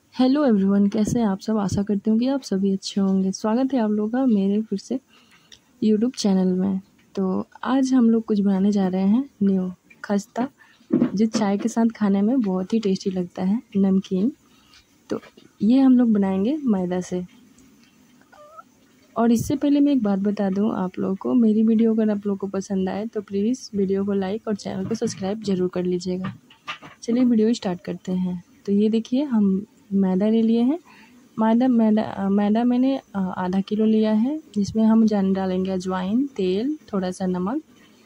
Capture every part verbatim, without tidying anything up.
Hello everyone, कैसे हैं आप सब। आशा करती हूँ कि आप सभी अच्छे होंगे। स्वागत है आप लोगों का मेरे फिर से यूट्यूब चैनल में। तो आज हम लोग कुछ बनाने जा रहे हैं न्यू खस्ता, जो चाय के साथ खाने में बहुत ही टेस्टी लगता है, नमकीन। तो ये हम लोग बनाएंगे मैदा से। और इससे पहले मैं एक बात बता दूं आप लोगों को, मेरी वीडियो अगर आप लोगों को पसंद आए तो प्लीज़ वीडियो को लाइक और चैनल को सब्सक्राइब ज़रूर कर लीजिएगा। चलिए वीडियो स्टार्ट करते हैं। तो ये देखिए, हम मैदा ले लिए हैं। मैदा मैदा मैदा मैंने आधा किलो लिया है, जिसमें हम जान डालेंगे अजवाइन, तेल, थोड़ा सा नमक,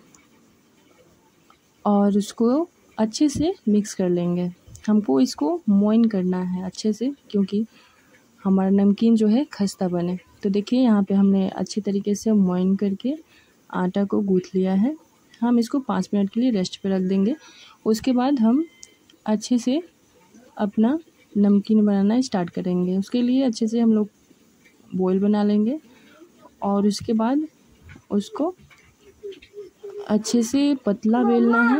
और उसको अच्छे से मिक्स कर लेंगे। हमको इसको मोइन करना है अच्छे से, क्योंकि हमारा नमकीन जो है खस्ता बने। तो देखिए, यहाँ पे हमने अच्छी तरीके से मोइन करके आटा को गूँथ लिया है। हम इसको पाँच मिनट के लिए रेस्ट पे रख देंगे। उसके बाद हम अच्छे से अपना नमकीन बनाना स्टार्ट करेंगे। उसके लिए अच्छे से हम लोग बॉयल बना लेंगे, और उसके बाद उसको अच्छे से पतला बेलना है।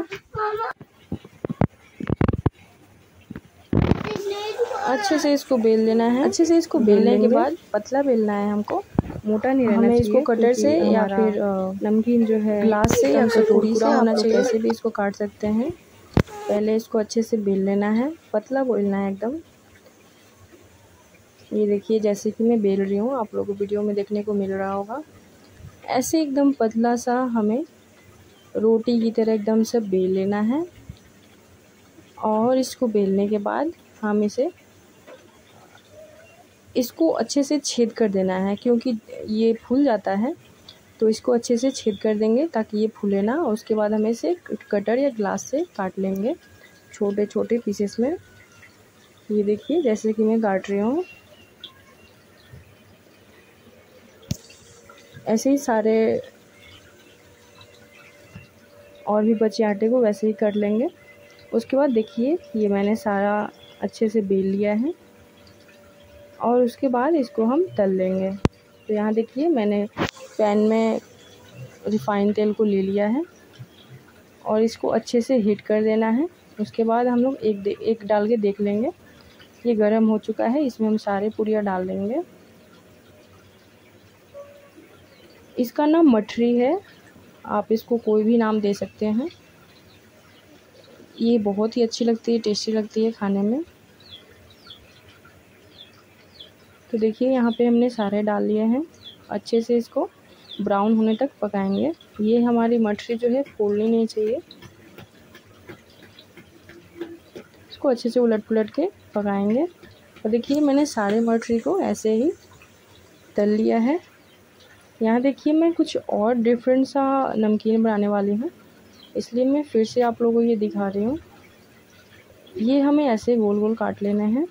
अच्छे से इसको बेल लेना है। अच्छे से इसको बेलने के बाद पतला बेलना है हमको, मोटा नहीं रहना चाहिए। हमें इसको कटर से या फिर नमकीन जो है ग्लास से या कटोरी से होना चाहिए, कैसे भी इसको काट सकते हैं। पहले इसको अच्छे से बेल लेना है, पतला बेलना है एकदम। ये देखिए, जैसे कि मैं बेल रही हूँ, आप लोगों को वीडियो में देखने को मिल रहा होगा। ऐसे एकदम पतला सा हमें रोटी की तरह एकदम से बेल लेना है। और इसको बेलने के बाद हम इसे इसको अच्छे से छेद कर देना है, क्योंकि ये फूल जाता है। तो इसको अच्छे से छेद कर देंगे ताकि ये फूले ना। उसके बाद हमें इसे कटर या ग्लास से काट लेंगे छोटे छोटे पीसेस में। ये देखिए, जैसे कि मैं काट रही हूँ, ऐसे ही सारे और भी बचे आटे को वैसे ही कर लेंगे। उसके बाद देखिए, ये मैंने सारा अच्छे से बेल लिया है, और उसके बाद इसको हम तल लेंगे। तो यहाँ देखिए, मैंने पैन में रिफाइंड तेल को ले लिया है, और इसको अच्छे से हीट कर देना है। उसके बाद हम लोग एक एक डाल के देख लेंगे। ये गर्म हो चुका है, इसमें हम सारे पूरियाँ डाल देंगे। इसका नाम मठरी है, आप इसको कोई भी नाम दे सकते हैं। ये बहुत ही अच्छी लगती है, टेस्टी लगती है खाने में। तो देखिए, यहाँ पे हमने सारे डाल लिए हैं। अच्छे से इसको ब्राउन होने तक पकाएंगे। ये हमारी मठरी जो है फूलनी नहीं चाहिए, इसको अच्छे से उलट पुलट के पकाएंगे। और देखिए, मैंने सारे मठरी को ऐसे ही तल लिया है। यहाँ देखिए, मैं कुछ और डिफरेंट सा नमकीन बनाने वाली हूँ, इसलिए मैं फिर से आप लोगों को ये दिखा रही हूँ। ये हमें ऐसे गोल गोल काट लेने हैं।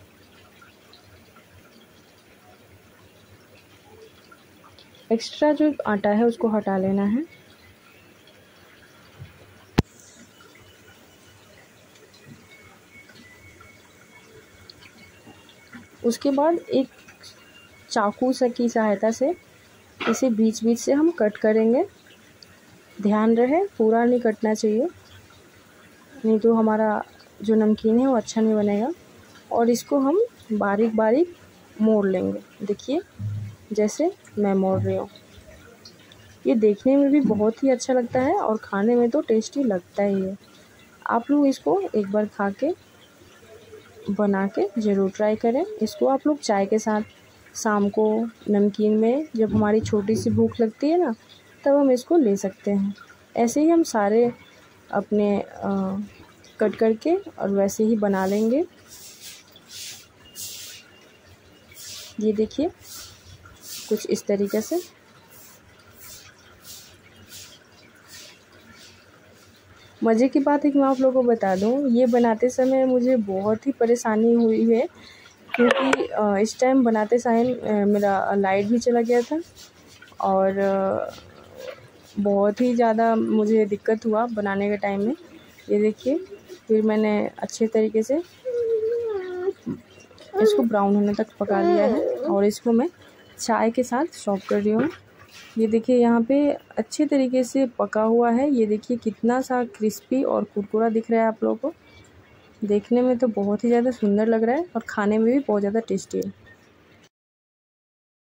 एक्स्ट्रा जो आटा है उसको हटा लेना है। उसके बाद एक चाकू से की सहायता से इसे बीच बीच से हम कट करेंगे। ध्यान रहे, पूरा नहीं कटना चाहिए, नहीं तो हमारा जो नमकीन है वो अच्छा नहीं बनेगा। और इसको हम बारीक बारीक मोड़ लेंगे। देखिए, जैसे मैं मोड़ रही हूँ। ये देखने में भी बहुत ही अच्छा लगता है, और खाने में तो टेस्टी लगता ही है। आप लोग इसको एक बार खा के बना के ज़रूर ट्राई करें। इसको आप लोग चाय के साथ शाम को नमकीन में, जब हमारी छोटी सी भूख लगती है ना, तब हम इसको ले सकते हैं। ऐसे ही हम सारे अपने आ, कट करके और वैसे ही बना लेंगे। ये देखिए, कुछ इस तरीके से। मज़े की बात है कि मैं आप लोगों को बता दूं, ये बनाते समय मुझे बहुत ही परेशानी हुई है, क्योंकि इस टाइम बनाते समय मेरा लाइट भी चला गया था, और बहुत ही ज़्यादा मुझे दिक्कत हुआ बनाने के टाइम में। ये देखिए, फिर मैंने अच्छे तरीके से इसको ब्राउन होने तक पका लिया है, और इसको मैं चाय के साथ सर्व कर रही हूँ। ये देखिए, यहाँ पे अच्छे तरीके से पका हुआ है। ये देखिए, कितना सा क्रिस्पी और कुरकुरा दिख रहा है आप लोगों को। देखने में तो बहुत ही ज़्यादा सुंदर लग रहा है और खाने में भी बहुत ज़्यादा टेस्टी है।